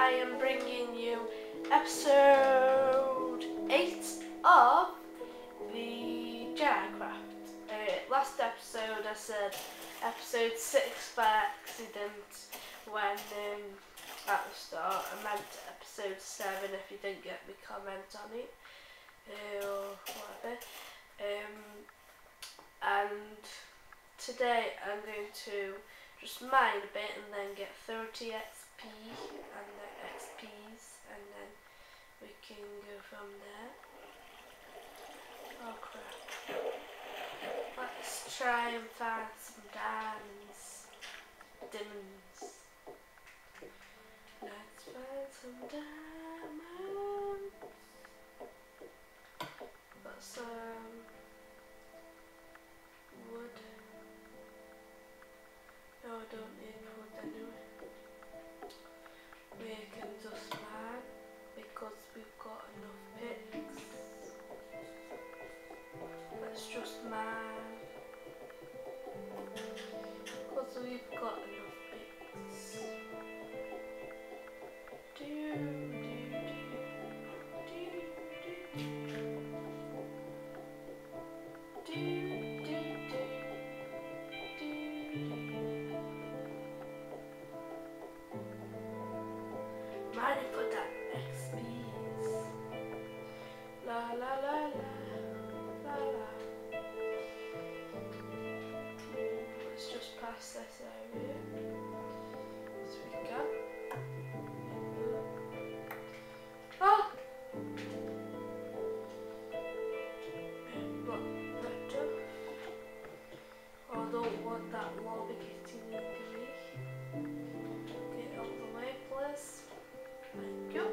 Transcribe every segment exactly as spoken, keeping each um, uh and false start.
I am bringing you episode eight of the Jedi-Craft. Uh, last episode I said episode six by accident when um, at the start I meant episode seven if you didn't get me comment on it uh, or whatever. Um, and today I'm going to just mine a bit and then get thirty X P and the X Ps, and then we can go from there. Oh crap. Let's try and find some diamonds. Diamonds. Let's find some diamonds. Got some wood. No, I don't need wood anyway. We can just mine because we've got enough picks. Let's just mine because we've got enough picks. Do, do, do, do, do, do, do, do. Mining for that X Ps. La la la la la la. Let's just pass this area as we can. Oh! But better. I don't want that lobby getting into me. Get out of the way, please. Thank you.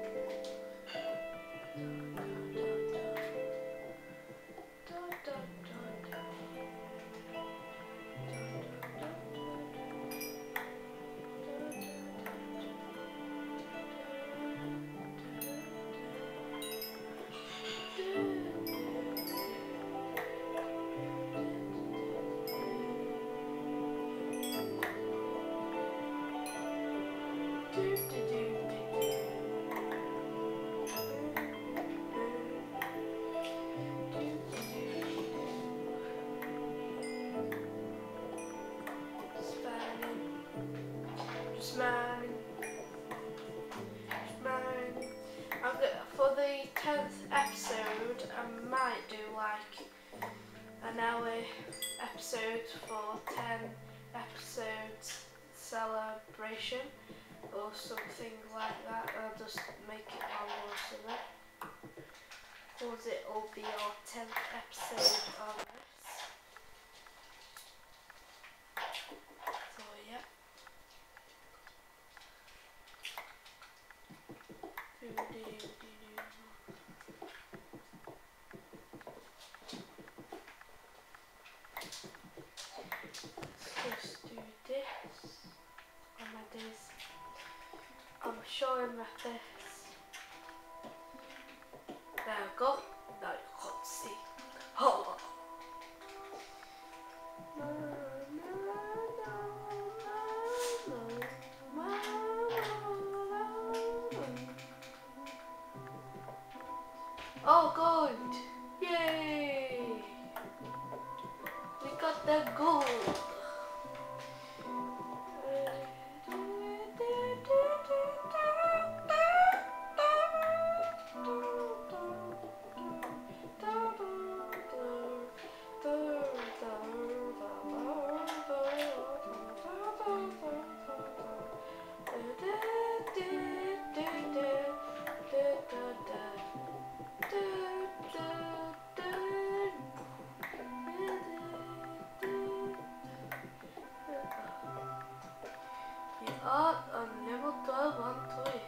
Mining, mining. I'm gonna, for the tenth episode, I might do like an hour episode for ten episodes celebration or something like that. I'll just make it longer so that because it will be our tenth episode on this. So yeah. Let's just do this on my days. I'm showing my face. There we go. Now you can't see. Oh. Oh, gold! Yay! We got the gold! Oh, on level twelve on toy.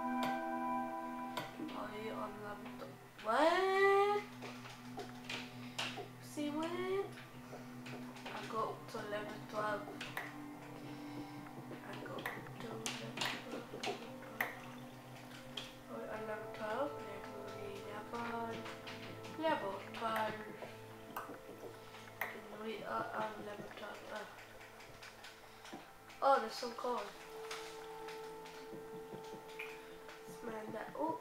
Are you on level twelve? What? See what? I got up to level twelve. I got up to level twelve. Oh, on level twelve, level eleven, level twelve. And we are on level twelve. Oh, oh there's some corn. and that. Oh,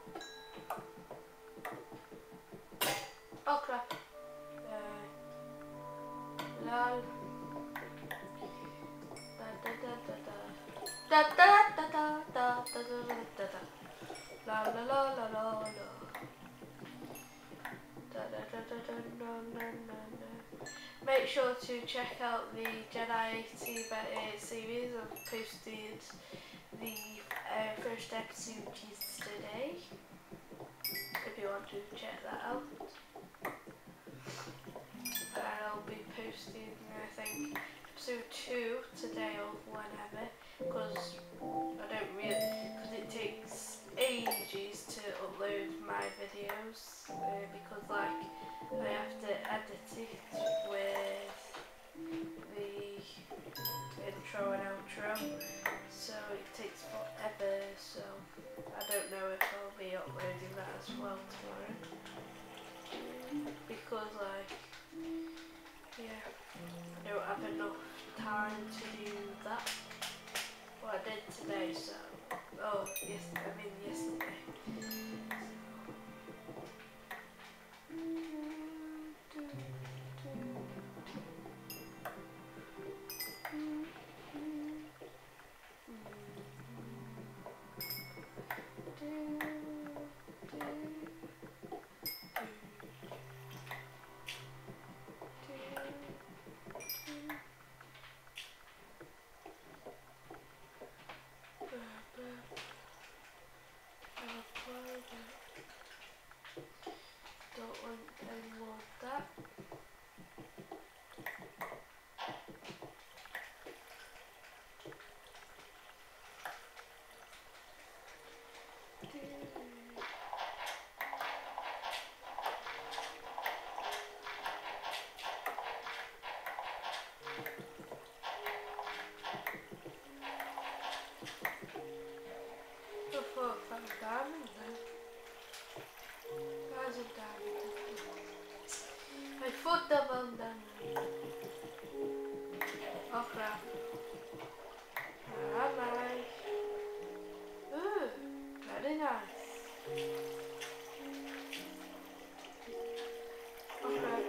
oh crap. Uh, lol. Da da da da da. Da da da da da da da da da. La la la la la la. Da da da da da no no no no. Make sure to check out the Jedi T V uh, series. I've posted the uh, first episode yesterday. If you want to check that out. And I'll be posting, I think, episode two today or whenever, because I don't really, because it takes ages to upload my videos, uh, because like I have to edit it with the intro and outro, so it takes forever, so I don't know if I'll be uploading that as well tomorrow, because like, yeah, I don't have enough time to do that. Well, I did today, so, oh, yes, I mean yesterday. Don't want any more of that. Oh, I found a diamond then. There's a diamond. I thought that one diamond. Oh crap. Ah, nice. Ooh, very nice. Oh crap.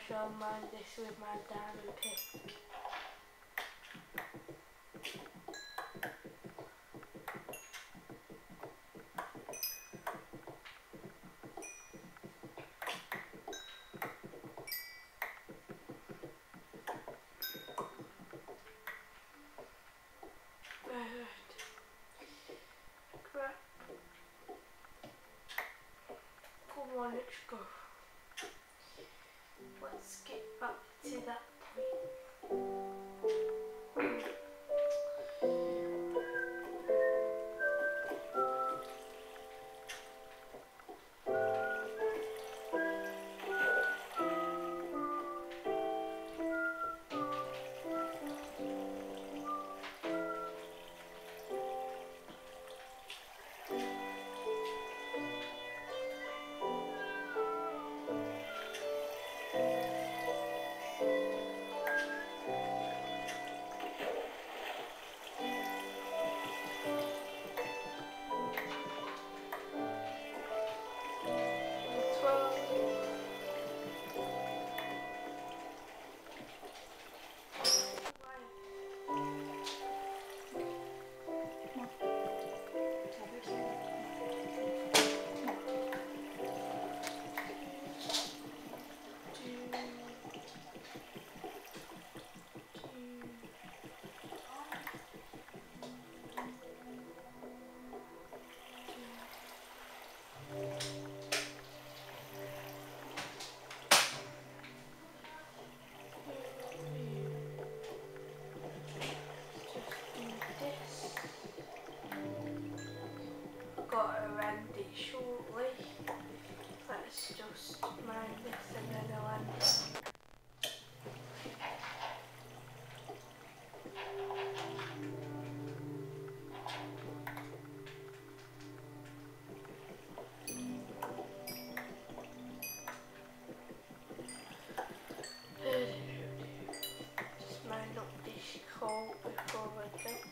shall mine this with my diamond pick. Come on, let's go. Let's get back to that point. Got to end it shortly. Let's just mind this and then I'll end it. Just mind up this coat before I go.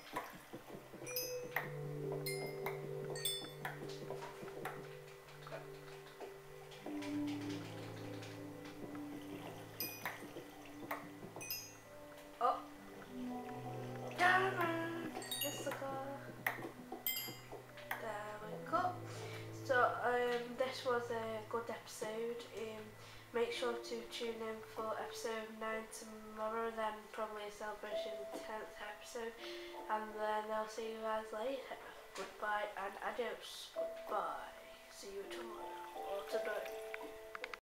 So um, this was a good episode. Um, make sure to tune in for episode nine tomorrow, then probably a celebration tenth episode, and then I'll see you guys later. Goodbye and adios. Goodbye. See you tomorrow or today.